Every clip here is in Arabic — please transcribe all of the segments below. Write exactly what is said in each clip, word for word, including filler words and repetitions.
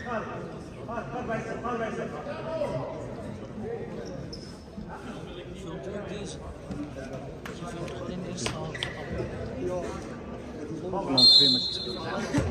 Filmt ook deze. Je filmt alleen de eerste half. Om dan twee met te spelen.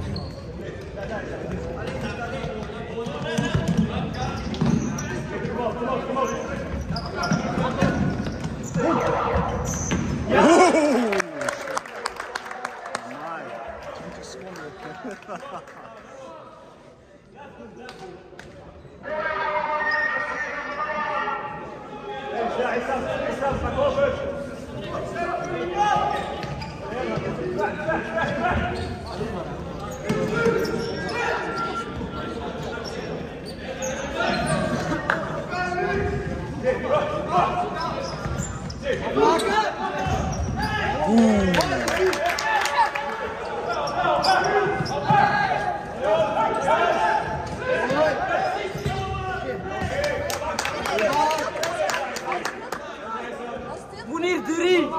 Munir drie.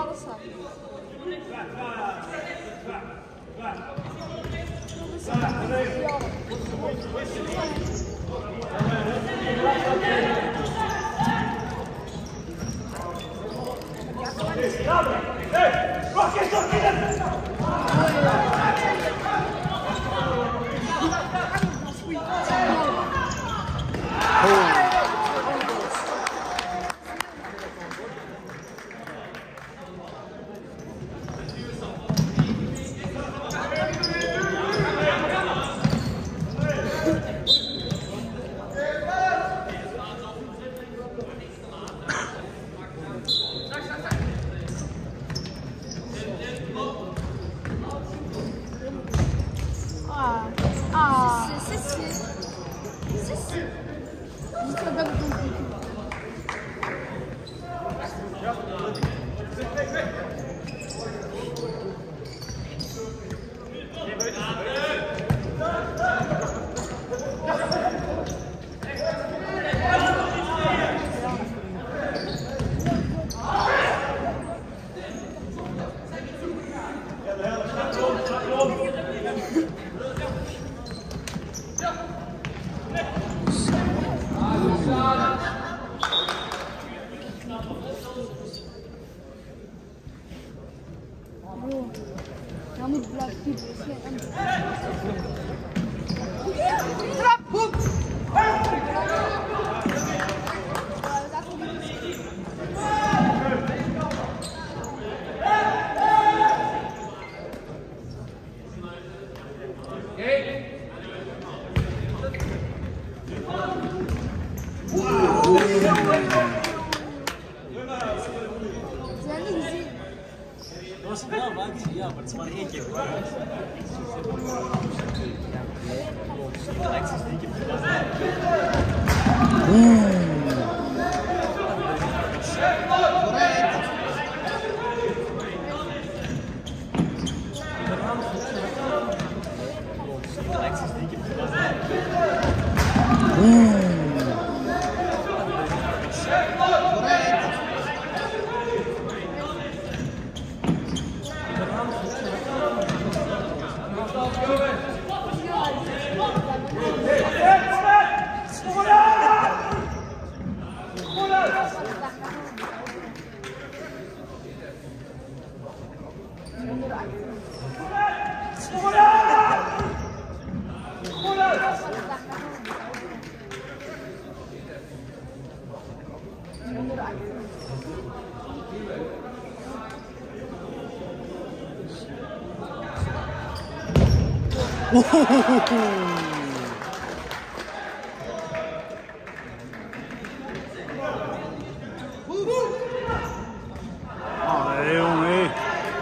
Dan moet blijven kiepen. Trap! Hoek! Dat was wel actie, ja, maar het is maar één keer. De actie is drie keer. De actie is drie keer. Allee, jongen.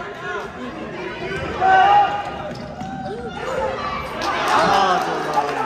Ah, zo lang.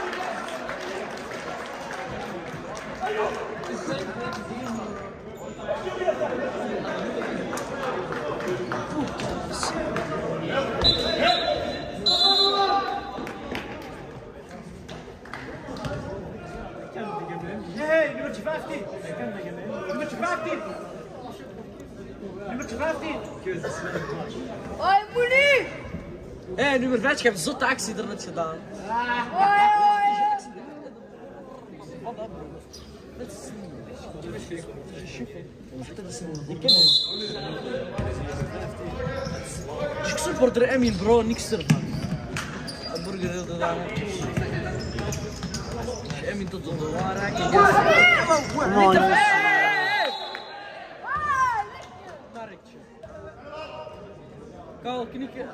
Nee, nummertje vijftien. Nummertje vijftien. Nummertje vijftien. Hoi, Moenie! Hé, hey, nummer vijf, je hebt zotte actie er net gedaan. Hoi, hoi! شو البوردر امين برو نكسر البرجر هذا امين ضد وراك كاو كنيك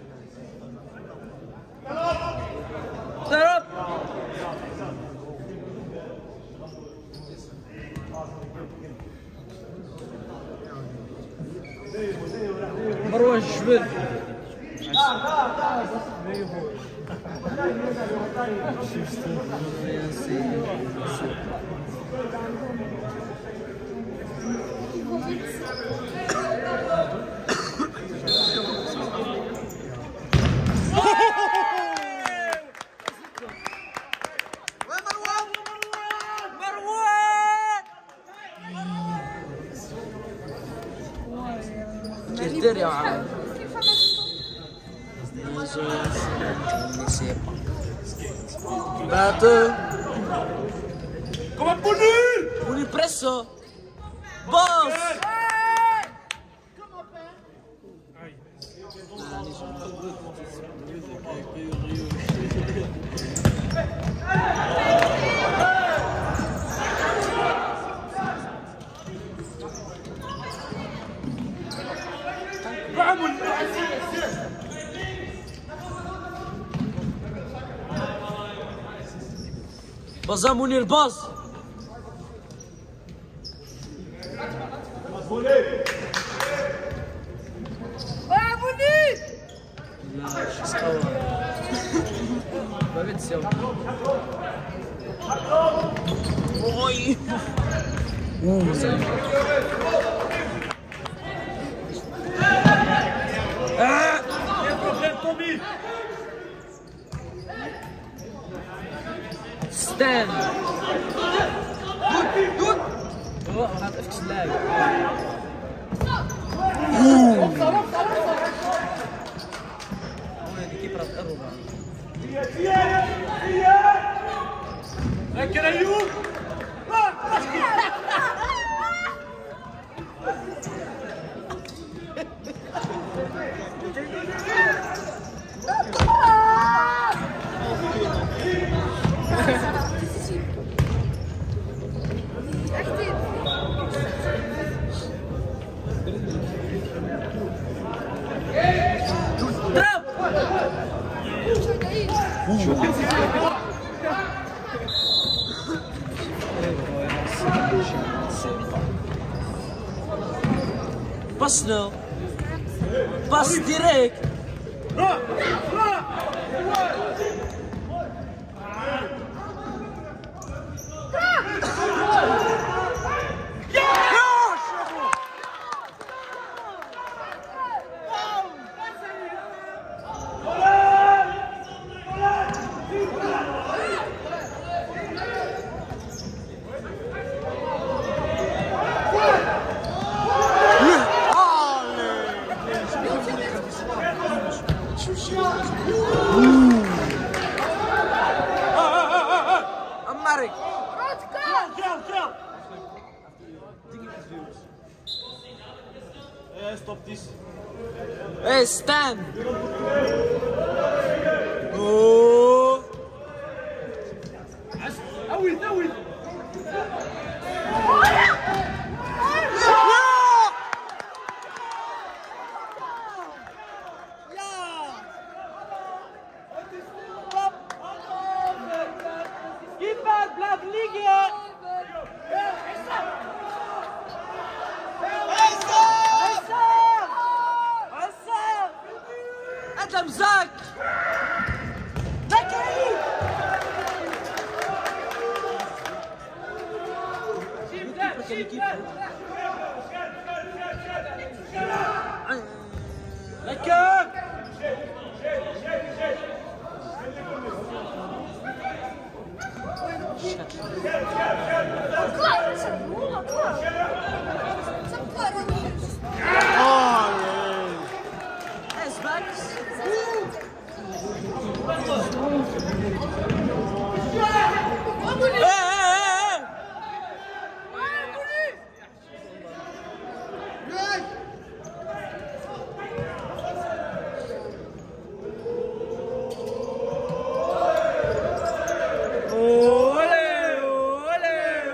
ضرب مروان الجبل كثير يا عم Bato Come a punir! Puni presso Boss بازا منير باز لا شو استوى ما بتسوي اوي ستان دوت دوت هو gaat even lijf die keeper had error aan Lekker Ayoub! Pas snel. Pas direct. Mark. Gel, gel! Eh, stop this. Hey, stand. Oh. Awid, awid! Skipper, blijf liggen! انت مزاك. Lekker! Olé, olé,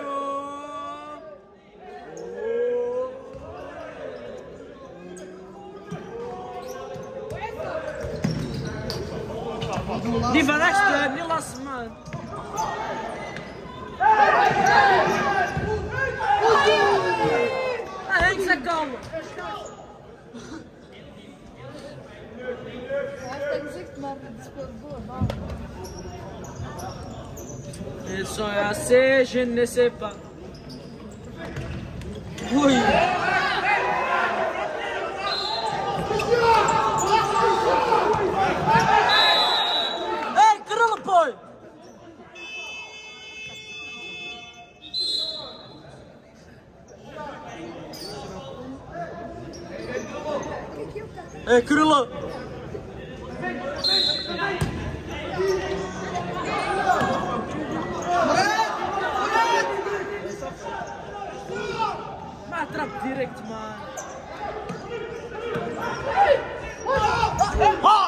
oh. Die van rechts, niet lastig man. Ah, Henk, zeg kalm. Hij heeft gezegd, maar het speelt door. Bam. Ils sont assez, je ne sais pas. Oui. Hey, krullenpooi! Hey, krullen! Maar trap direct, man.